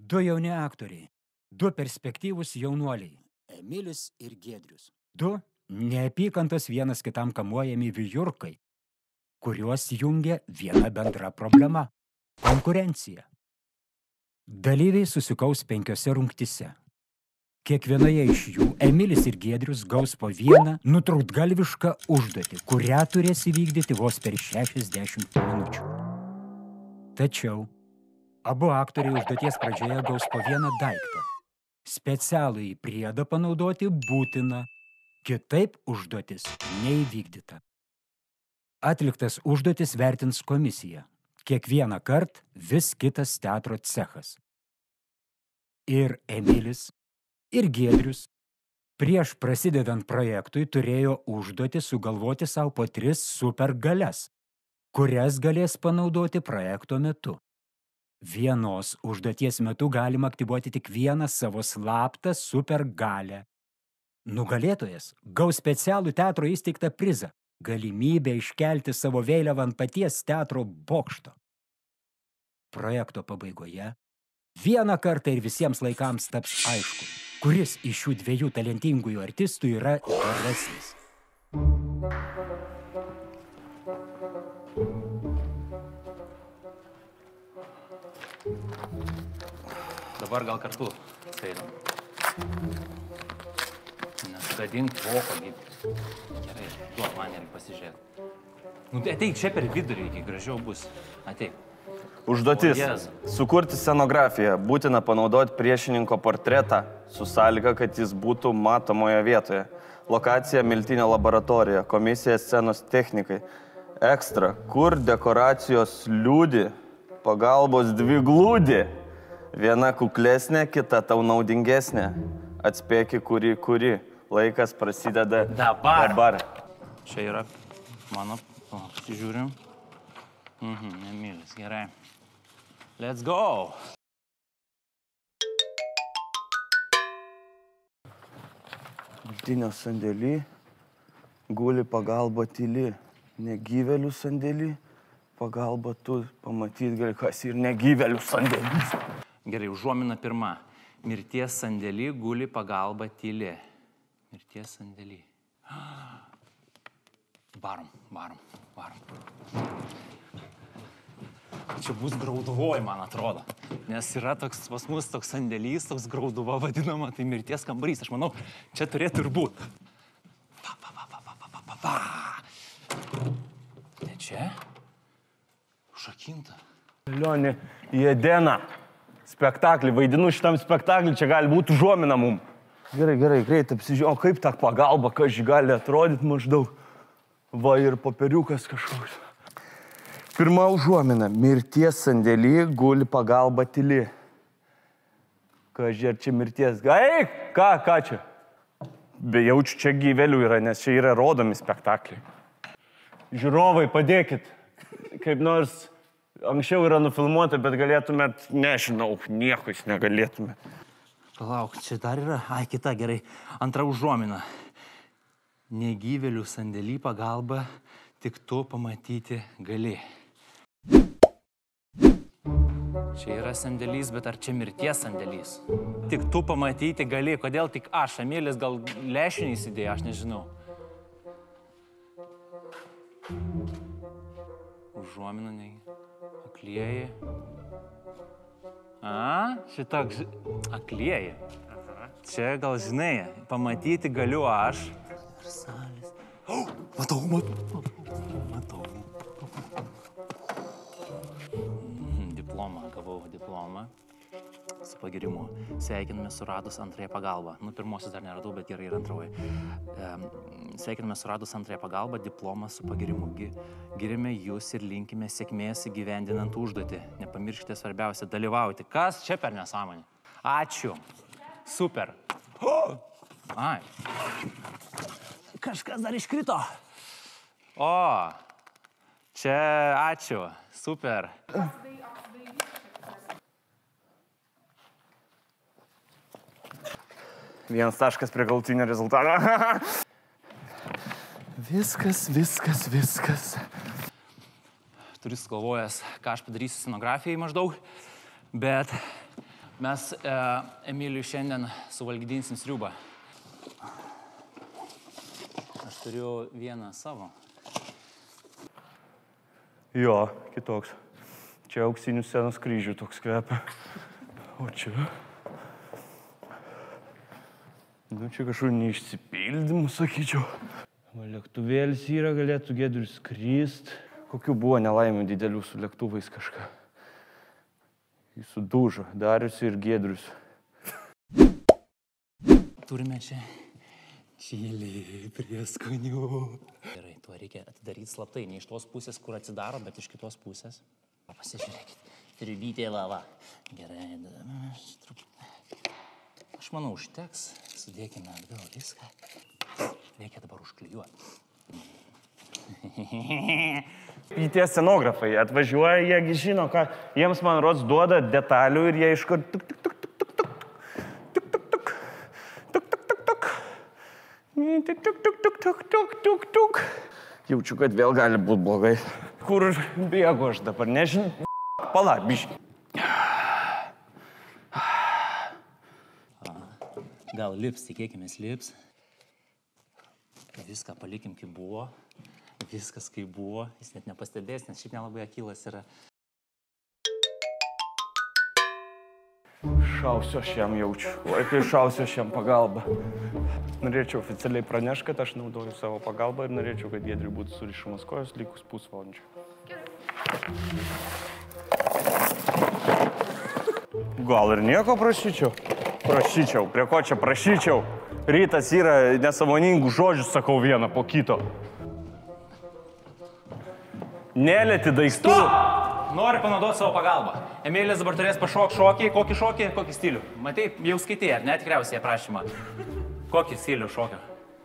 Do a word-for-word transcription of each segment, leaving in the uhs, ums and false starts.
Du jauni aktoriai, du perspektyvūs jaunuoliai. Emilis ir Giedrius. Du neapykantos vienas kitam kamuojami vijurkai, kuriuos jungia viena bendra problema – konkurencija. Dalyviai susikaus penkiose rungtyse. Kiekvienoje iš jų Emilis ir Giedrius gaus po vieną nutrūktgalvišką užduotį, kurią turės įvykdyti vos per šešiasdešimt minučių. Tačiau abu aktoriai užduoties pradžioje gaus po vieną daiktą. Specialų į priedą panaudoti būtina, kitaip užduotis neįvykdyta. Atliktas užduotis vertins komisija. Kiekvieną kartą vis kitas teatro cechas. Ir Emilis, ir Giedrius prieš prasidedant projektui turėjo užduotį sugalvoti savo po tris supergalias, kurias galės panaudoti projekto metu. Vienos užduoties metu galima aktyvuoti tik vieną savo slaptą supergalę. Nugalėtojas gaus specialų teatro įsteigtą prizą – galimybę iškelti savo vėliavą ant paties teatro bokšto. Projekto pabaigoje vieną kartą ir visiems laikams taps aišku, kuris iš šių dviejų talentingųjų artistų yra geresnis. Dabar gal kartu sėdam. Nesugadink voko, Gydri. Gerai, duok man ir pasižiūrėti. Nu, tai ateik čia per vidurį, iki gražiau bus. Ateik. Užduotis. Sukurti scenografiją. Būtina panaudoti priešininko portretą su sąlyga, kad jis būtų matomoje vietoje. Lokacija Miltinio laboratorija. Komisija scenos technikai. Ekstra. Kur dekoracijos liūdi, pagalbos dvi glūdi. Viena kuklesnė, kita tau naudingesnė. Atspėki, kuri, kuri. Laikas prasideda dabar. dabar. Čia yra mano, o, pasižiūrim. Mhm, Emilis, gerai. Let's go! Miltinio sandėly guli pagalba tyli. Negyvelių sandėly pagalba tu pamatyt gali, kas ir negyvelių sandėlys. Gerai, užuomina pirma. Mirties sandėly guli pagalba tyli. Mirties sandėly. Varom, varom, varom. Čia bus grauduvoj, man atrodo. Nes yra toks pas mus toks sandėlys, toks grauduva vadinama, tai mirties kambarys. Aš manau, čia turėtų ir būt. Pa, pa, pa, pa, pa, pa, pa, pa. Ne čia? Šakinta. Lionė, į Edeną. Spektaklį, vaidinu šitam spektaklį, čia gali būti užuomina mum. Gerai, gerai, greit apsižiūrėjau, o kaip ta pagalba, kas ži gali atrodyti maždaug. Va ir popieriukas kažkoks. Pirma užuomina. Mirties sandėly guli pagalba tyli. Kaži, ar čia mirties? Eik, ką, ką čia? Bejaučiu, čia gyvelių yra, nes čia yra rodomi spektakliai. Žiūrovai, padėkit. Kaip nors anksčiau yra nufilmuota, bet galėtumėt, nežinau, nieko jūs negalėtumėt. Palauk, čia dar yra, ai, kita, gerai. Antra užuomina. Negyvelių sandėly pagalba tik tu pamatyti gali. Čia yra sandėlys, bet ar čia mirties sandėlys? Tik tu pamatyti gali. Kodėl tik aš? Emilis gal lešinį įsidėjo, aš nežinau. Užuomina, ne. Aklieji. A, šitoks aklieji. Čia gal žinai, pamatyti galiu aš. Ir salės. O, matau, matau, matau. Diplomą, gavau diplomą su pagirimu. Sveikiname suradus antrąją pagalbą. Nu, pirmosios dar neradau, bet gerai ir antroji. Sveikiname suradus antrąją pagalbą, diplomą su pagirimu. Girime jūs ir linkime sėkmės įgyvendinant užduotį. Nepamirškite svarbiausia dalyvauti. Kas čia per nesąmonė? Ačiū. Super. Ai. Kažkas dar iškrito. O, čia ačiū. Super. Vienas taškas prie galutinio rezultato. Viskas, viskas, viskas. Turiu sugalvojęs, ką aš padarysiu scenografijai maždaug, bet Mes e, Emiliui šiandien suvalgydinsim sriubą. Aš turiu vieną savo. Jo, kitoks. Čia auksinių scenos kryžių toks kvepia. O čia... Nu, čia kažkur neišsipildymų, sakyčiau. Lėktuvėlis yra, galėtų Giedrius skrist. Kokių buvo nelaimių didelių su lėktuvais kažką. Jis sudužo, Darius ir Giedrius. Turime čia čili prieskonių. Gerai, tuo reikia atidaryti slaptai. Ne iš tos pusės, kur atsidaro, bet iš kitos pusės. Pasižiūrėkit. Triubytė lava. Gerai. Aš manau, užteks. Sudėkime atgal viską. Reikia dabar užklijuoti. Į tie scenografai atvažiuoja, jiegi žino, ką jiems, man rods, duoda detalių ir jie iškart tuk, tuk, tuk, tuk, tuk, tuk, tuk, tuk, tuk, tuk, tuk, tuk, tuk, tuk, tuk, tuk, tuk, tuk, tuk, tuk. Jaučiu, kad vėl gali būti blogai. Kur bėgu aš dabar, nežinau. Pala, biški. Gal lips, tikėkimės lips. Viską palikim, kaip buvo. Viskas, kaip buvo. Jis net nepastebės, nes šiaip nelabai akylas yra. Šausiu aš jam jaučiu. Vaikai šausiu aš jam pagalbą. Norėčiau oficialiai pranešti, kad aš naudoju savo pagalbą ir norėčiau, kad Giedriui būtų surišamas kojos likus pusvalandžių. Gal ir nieko prašyčiau? Prašyčiau. Prie ko čia prašyčiau? Rytas yra nesąmoningų žodžių, sakau vieną po kito. Nelėti daiktų. Stop! Noriu panaudoti savo pagalbą. Emilis dabar turės pašok šokį. Kokį šokį, kokį stilių? Matai, jau skaitai, ar ne, tikriausiai aprašymą. Kokį stilių šokio?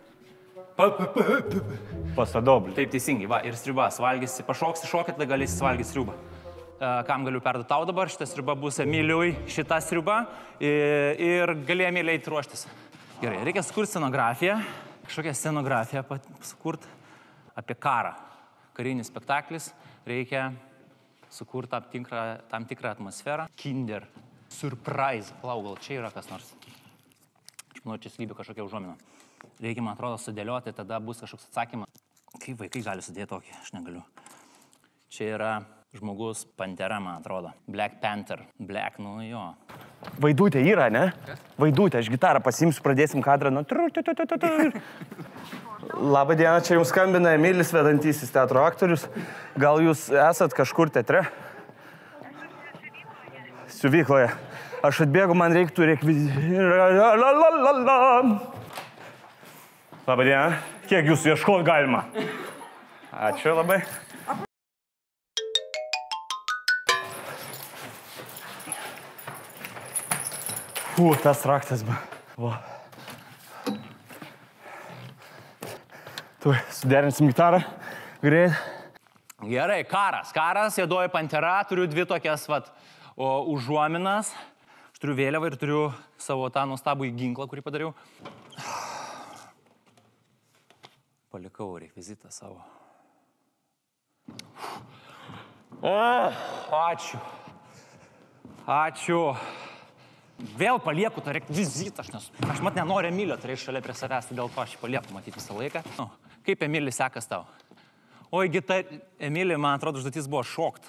Pasadoblį. Taip, teisingai, va, ir sriubas. Valgysi, pašoksi šokį, tada galėsi valgyti sriubą. Kam galiu perduoti tau dabar? Šita sriuba bus Emiliui, šita sriuba. Ir gali Emiliai ruoštis. Gerai, reikia sukurti scenografiją. Kažkokią scenografiją sukurti apie karą. Karinis spektaklis, reikia sukurti tam tikrą, tam tikrą atmosferą. Kinder, surprise. Palauk, gal čia yra kas nors. Aš manau, čia slypi kažkokia užuomina. Reikia, man atrodo, sudėlioti, tada bus kažkoks atsakymas. Kaip vaikai gali sudėti tokį? Aš negaliu. Čia yra žmogus Pantera, man atrodo. Black Panther. Black, nu jo. Vaidutė yra, ne? Vaidutė, aš gitarą pasiimsiu, pradėsim kadrą. Nu, Labą dieną, čia jums skambina Emilis, vedantysis teatro aktorius. Gal jūs esat kažkur teatre? Siuvykloje. Aš atbėgu, man reiktų rekvizitų. Labą dieną. Kiek jūsų ieškot galima? Ačiū labai. Fū, tas raktas, ba. Va. Tu, suderinsim gitarą. Greit. Gerai, karas. Karas, Juodoji Pantera. Turiu dvi tokias, vat, o, užuominas. Aš turiu vėliavą ir turiu savo tą nuostabų ginklą, kurį padariau. Palikau rekvizitą savo. O, ačiū. Ačiū. Vėl palieku tą rekvizitą, aš, nes, aš mat nenoriu Emilio turėti šalia prie savęs, tai dėl to aš jį palieku matyti visą laiką. Nu, kaip Emilis sekas tau? Oi, gita, Emilį, man atrodo, užduotis buvo šokt.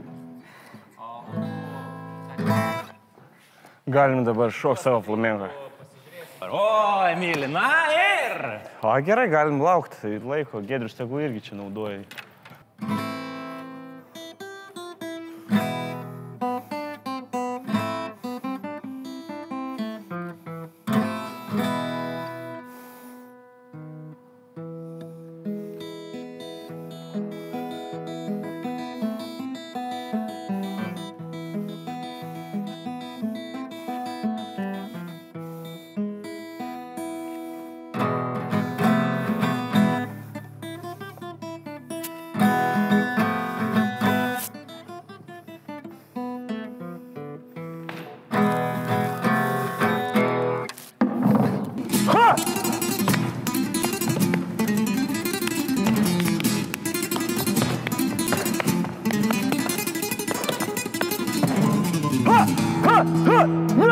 Galim dabar šok savo flamenko. O, Emilį, na ir! O, gerai, galim laukti, tai laiko, Giedrius tegu irgi čia naudoja.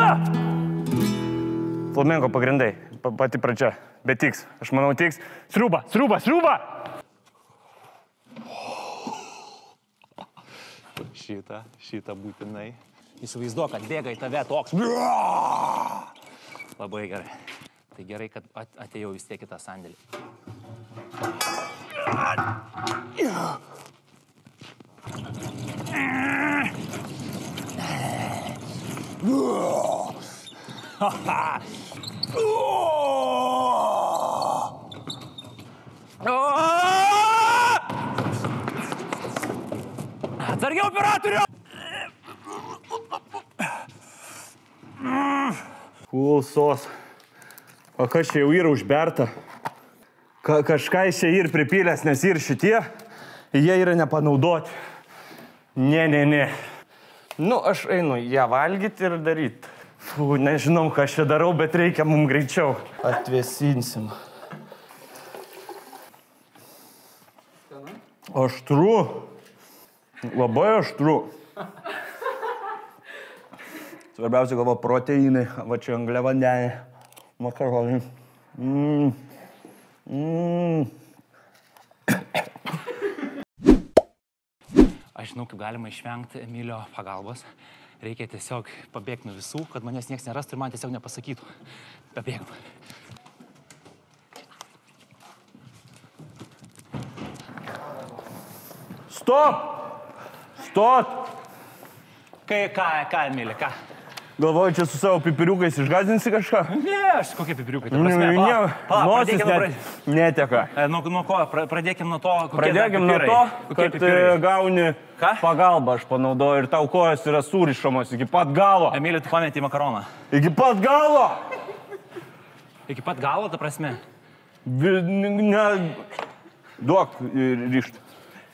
Flamenko pagrindai, pa- pati pradžia, bet tiks, aš manau tiks. Sriuba, sriuba, sriuba! Šitą, šitą būtinai. Įsivaizduok, kad bėga į tave toks. Labai gerai. Tai gerai, kad atėjau vis tiek į tą sandėlį. Atsargiau, operatorių! Kulsos. O kas čia jau yra užberta? Ka kažką iš čia ir pripylęs, nes ir šitie, jie yra nepanaudoti. Ne, ne, ne. Nu, aš einu ją valgyti ir daryti. Fū, nežinau, ką aš čia darau, bet reikia mums greičiau. Atvėsinsim. Aštru. Labai aštru. Svarbiausia, galva proteinai, va čia angliavandeniai, makaronai. Mm. Mm. Aš žinau, kaip galima išvengti Emilio pagalbos. Reikia tiesiog pabėgti nuo visų, kad manęs niekas nerastų ir man tiesiog nepasakytų. Pabėgam. Stop! Stot! Kai, ką, ką, Emilė, ką? Galvoju, čia su savo pipiriukais išgazdinsi kažką? Ne, aš kokie pipiriukai. Nosis net neteka. Nuo, nuo ko? Pradėkim nuo to, kokie Pradėkim nuo to, kad pipirai? Gauni ką? Pagalbą, aš panaudoju, ir tau kojos yra surišamos iki pat galo. Emilė, tu pametei makaroną. Iki pat galo! Iki pat galo, ta prasme? Ne... Duok ryšt.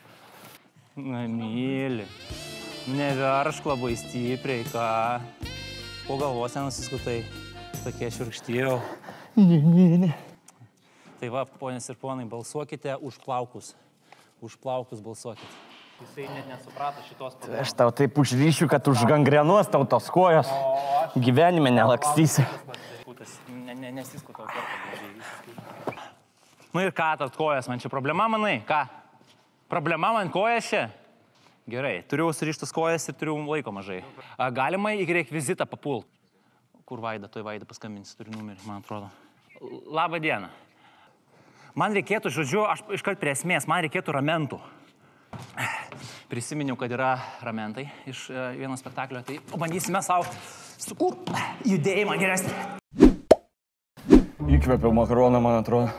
Emilė, neveršk labai stipriai, ką? Po galvos nenusiskutai, tokie šiurkštėjau. Ne, ne, ne. Tai va, ponės ir ponai, balsuokite už plaukus. Už plaukus balsuokite. Jisai net nesuprato šitos problemos. Aš tau taip užryšiu, kad už gangrenuos tau tos kojos. Gyvenime nelakstysi. Ne, ne, nesisku tau kartą. Nu ir ką, tart kojas, man čia problema, manai? Ką? Problema man kojas čia? Gerai, turiu surištus kojas ir turiu laiko mažai. A, galima į rekvizitą papult. Kur Vaida, toj Vaida paskambinsi, turiu numerį, man atrodo. Labą dieną. Man reikėtų, žodžiu, aš iškart prie esmės, man reikėtų ramentų. Prisiminiau, kad yra ramentai iš uh, vieno spektaklio, tai pabandysime savo sukur judėjimą geresnį. Įkvėpiau makaroną, man atrodo.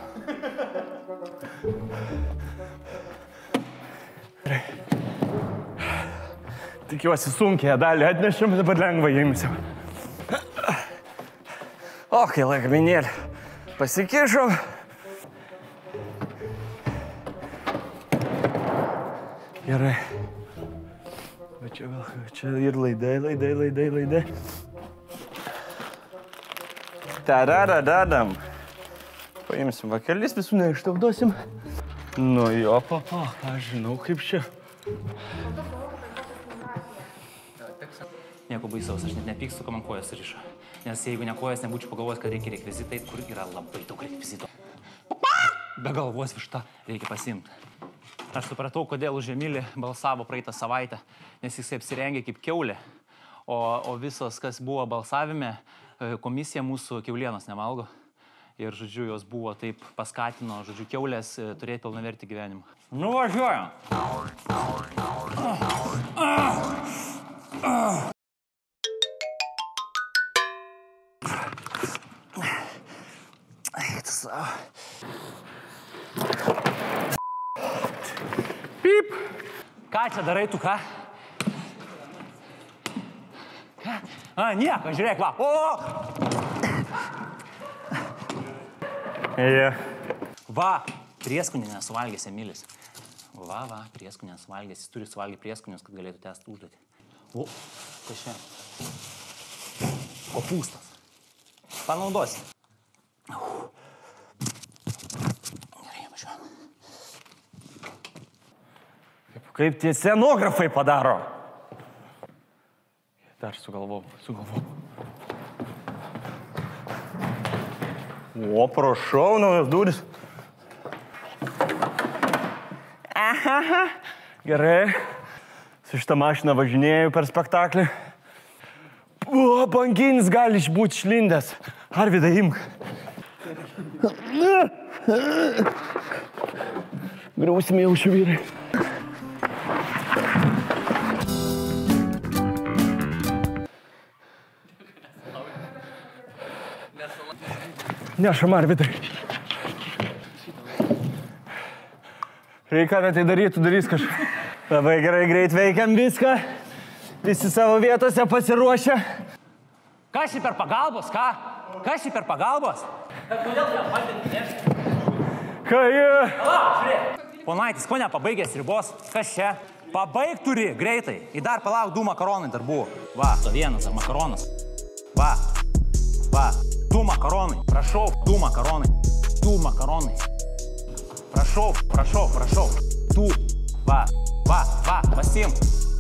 Tikiuosi sunkiai dalį atnešėm, dabar lengvai įimsim. O, kai lagaminėlį pasikišom. Gerai. Va čia gal, čia ir laidai, laidai, laidai, laidai. Tararadadam. Paimsim vakelis, visų neištaudosim. Nu jo, papa, aš žinau kaip čia. Nieko baisaus, aš net nepykstu, kad man kojas riša. Nes jeigu ne kojas, nebūčiau pagalvojęs, kad reikia rekvizitai, kur yra labai daug rekvizito. Be galvos višta reikia pasiimti. Aš supratau, kodėl už Emilį balsavo praeitą savaitę, nes jis apsirengė kaip kiaulė, o, o visos, kas buvo balsavime, komisija mūsų kiaulienos nevalgo. Ir, žodžiu, jos buvo taip paskatino, žodžiu, kiaulės turėti pilnavertį gyvenimą. Nu, važiuojam! Eita savo. Pip! Ką čia darai tu, ką? Ką? A, nieko, žiūrėk, va. O! Yeah. Va, prieskonį nesuvalgęs Emilis. Va, va, prieskonį nesuvalgęs. Jis turi suvalgyti prieskonius, kad galėtų tęsti užduotį. O, kas čia? Kopūstas. Panaudosi. Gerai, važiuojam. Kaip tie scenografai padaro. Dar sugalvojau, sugalvojau. O, prašau, naujos durys. Aha, gerai. Su šitą mašiną važinėjau per spektaklį. O, banginis gali būti išlindęs. Arvydą, imk. Grausime jaučiu vyrai. Nešam, Arvydai. Reikia, kad tai darytų, darys kažką. Labai gerai, greit veikiam viską. Visi savo vietose pasiruošę. Kas šį per pagalbos, ką? Kas šį per pagalbos? Kodėl jam bandėt nešti? Ką jie? Ponaitis, ko nepabaigęs ribos? Kas čia? Pabaig turi, greitai. Į dar palauk, du makaronai dar buvo. Va, to vienas ar makaronas. Va, va, du makaronai. Prašau, du makaronai. Du makaronai. Prašau, prašau, prašau. Tu, va, va, va, pasim.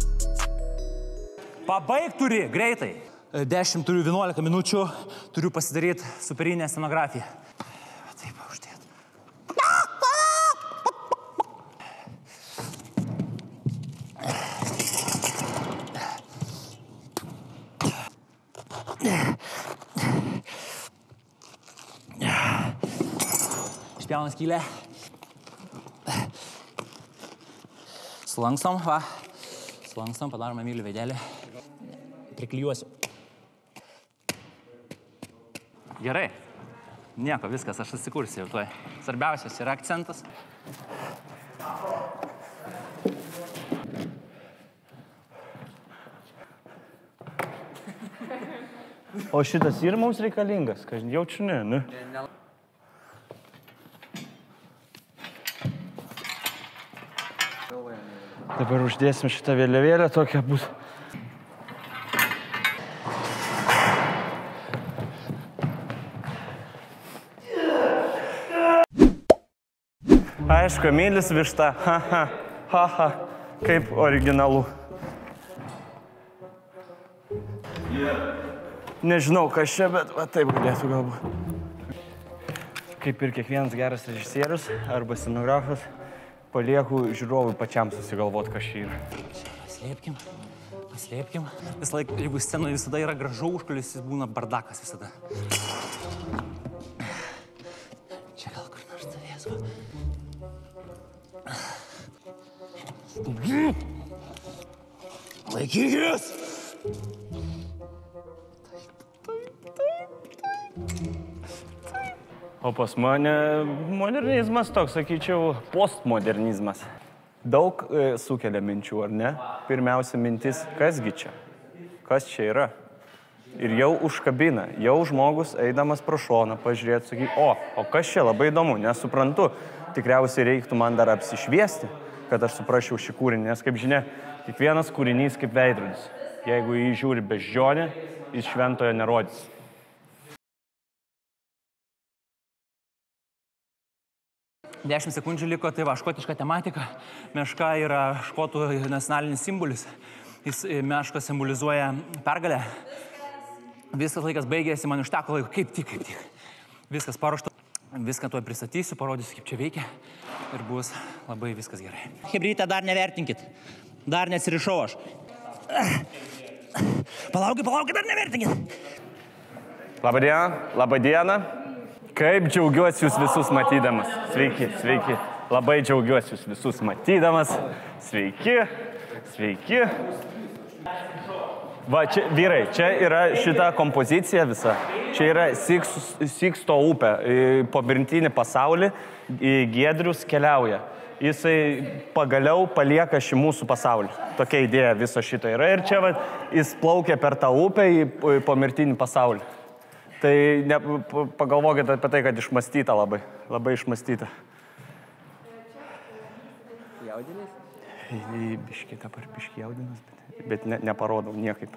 Pabaig turi, greitai. dešimt turiu vienuolika minučių, turiu pasidaryti superinę scenografiją. Taip, uždėt. Išpjauna skylę. Sulankstom, va. Sulankstom, padarome mylių veidelį. Priklijuosiu. Gerai. Nieko, viskas, aš susikursiu jau tuoj. Svarbiausias yra akcentas. O šitas ir mums reikalingas, kad jaučiu, ne, ne? Dabar uždėsim šitą vėliavėlę, tokia bus. Aišku, Emilis višta, ha, ha, ha, ha, kaip originalu. Nežinau, kas čia, bet va, taip galėtų galbūt. Kaip ir kiekvienas geras režisierius arba scenografas, palieku žiūrovui pačiam susigalvoti, kas čia yra. Paslėpkim, paslėpkim. Vis laik, jeigu scenoje visada yra gražu, užkulisis būna bardakas visada. Čia gal kur nors stovės, va. Laikykis! O pas mane modernizmas toks, sakyčiau, postmodernizmas. Daug e, sukelia minčių, ar ne? Pirmiausia mintis, kasgi čia? Kas čia yra? Ir jau užkabina, jau žmogus eidamas pro šoną, pažiūrėti, sakyk, o, o kas čia, labai įdomu, nesuprantu. Tikriausiai reiktų man dar apsišviesti, kad aš suprasčiau šį kūrinį, nes, kaip žinia, kiekvienas kūrinys kaip veidrodis. Jeigu jį žiūri beždžionė, jis šventojo nerodys. Dešimt sekundžių liko, tai va, škotiška tematika. Meška yra škotų nacionalinis simbolis. Jis, meška simbolizuoja pergalę. Viskas laikas baigėsi, man užteko laiko, kaip tik, kaip tik. Viskas paruošta. Viską tuoj pristatysiu, parodysiu, kaip čia veikia. Ir bus labai viskas gerai. Hebrytę dar nevertinkit. Dar nesirišau aš. Palaukit, palaukit, dar nevertinkit. Labadiena, labadiena. Kaip džiaugiuosi jūs visus matydamas. Sveiki, sveiki. Labai džiaugiuosi jūs visus matydamas. Sveiki, sveiki. Va, čia, vyrai, čia yra šita kompozicija visa. Čia yra Siksto upė. Po mirtinį pasaulį Giedrius keliauja. Jisai pagaliau palieka šį mūsų pasaulį. Tokia idėja viso šito yra. Ir čia va, jis plaukia per tą upę į pomirtinį pasaulį. Tai ne, pagalvokite apie tai, kad išmastyta labai. Labai išmastyta. Jaudinis? Biški, dabar biški jaudinas, bet, bet ne, neparodau niekaip.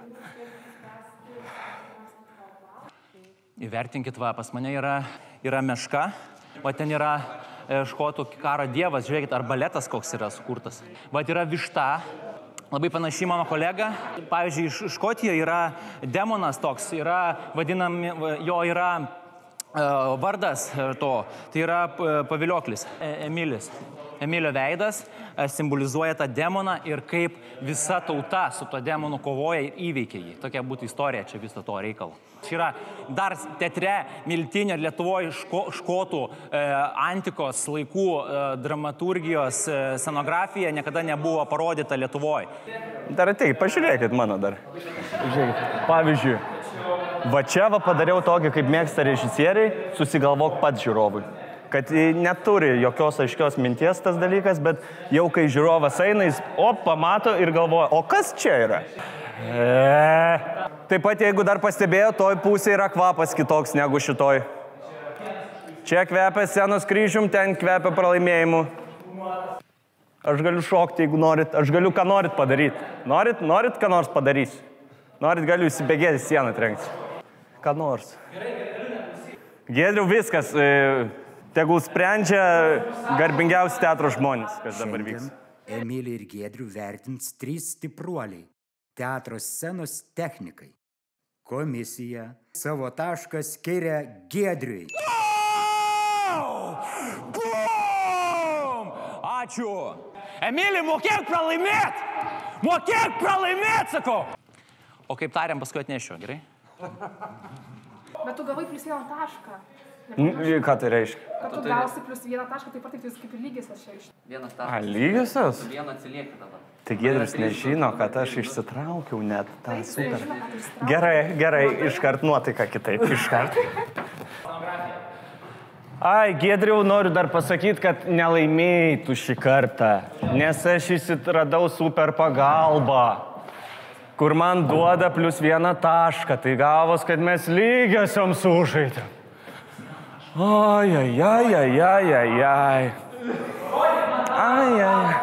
Įvertinkit, va, pas mane yra, yra meška, va ten yra e, škotų karo dievas, žiūrėkit, ar baletas koks yra sukurtas. Va yra višta. Labai panašiai mano kolega. Pavyzdžiui, iš Škotijoje yra demonas toks, yra vadinami, jo yra Vardas to, tai yra Pavilioklis, Emilis. Emilio veidas simbolizuoja tą demoną ir kaip visa tauta su to demonu kovoja ir įveikia jį. Tokia būtų istorija čia viso to reikalo. Čia yra dar teatre Miltinio Lietuvoje ško, škotų e, antikos laikų e, dramaturgijos e, scenografija niekada nebuvo parodyta Lietuvoje. Dar ateik, pažiūrėkit mano dar. Žiūrėkit. Pavyzdžiui, va čia va padariau tokį, kaip mėgsta režisieriai, susigalvok pats žiūrovui. Kad neturi jokios aiškios minties tas dalykas, bet jau kai žiūrovas eina, jis o, pamato ir galvoja, o kas čia yra? E... Taip pat, jeigu dar pastebėjo, toj pusėje yra kvapas kitoks negu šitoj. Čia kvepia scenos kryžium, ten kvepia pralaimėjimu. Aš galiu šokti, jeigu norit, aš galiu ką norit padaryti. Norit, norit, ką nors padarysiu. Norit, galiu įsibėgėti sieną trenkti. Ką nors. Giedriau, viskas. E... Tegul sprendžia garbingiausi teatro žmonės, kas dabar vyks. Emilį ir Giedrių vertins trys stipruoliai – teatro scenos technikai. Komisija savo tašką skiria Giedriui. Bum! Ačiū! Emilį, mokėk pralaimėt! Mokėk pralaimėt, sakau! O kaip tariam, paskui atnešiu, gerai? Bet tu gavai plus vieną tašką. Ką tai reiškia? Kad tu gausi plus vieną tašką, taip pat tai kaip ir lygiosios čia iš. Vienas taškas. A, lygiosios? Vieną atsilieki dabar. Tai Giedrius nežino, kad aš išsitraukiau net tą super. Gerai, gerai, iškart nuotaika kitaip, iškart. Ai, Giedriau, noriu dar pasakyti, kad nelaimėjai tu šį kartą, nes aš išsitradau super pagalbą, kur man duoda plus vieną tašką, tai gavos, kad mes lygiosiom sužaidėm. Ai, ai, ai, ai, ai, ai, ai. Ai, ai.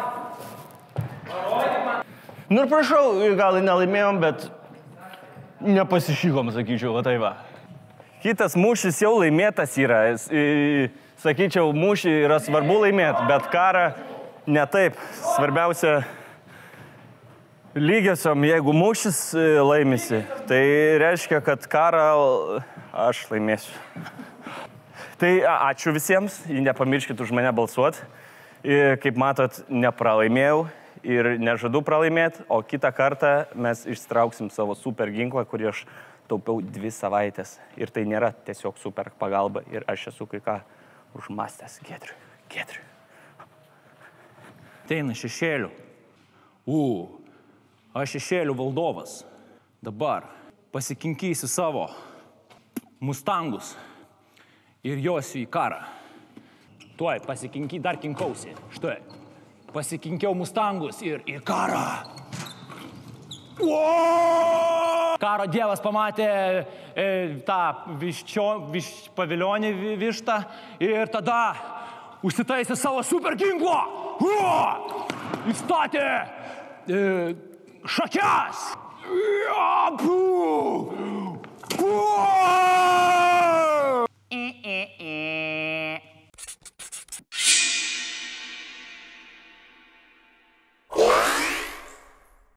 Nu ir prašau, gal nelaimėjom, bet nepasišykom, sakyčiau, va tai va. Kitas mūšis jau laimėtas yra. Sakyčiau, mūšį yra svarbu laimėti, bet karą ne taip. Svarbiausia, lygiosiom, jeigu mūšis laimisi, tai reiškia, kad karą aš laimėsiu. Tai ačiū visiems, nepamirškit už mane balsuoti. Kaip matot, nepralaimėjau ir nežadu pralaimėti, o kitą kartą mes ištrauksim savo super ginklą, kurį aš taupiau dvi savaitės. Ir tai nėra tiesiog super pagalba ir aš esu kai ką užmastęs. Giedriui, Giedriui. Teina šešėlių. U, aš šešėlių valdovas. Dabar pasikinkysiu savo mustangus. Ir josiu į karą. Tuoj, pasikinky, dar kinkausi. Štai, pasikinkiau mustangus ir į karą. O! Karo dievas pamatė e, tą viščio, viš, paviljonį vištą ir tada užsitaisė savo super ginklą. Įstatė e, šakes. Ja,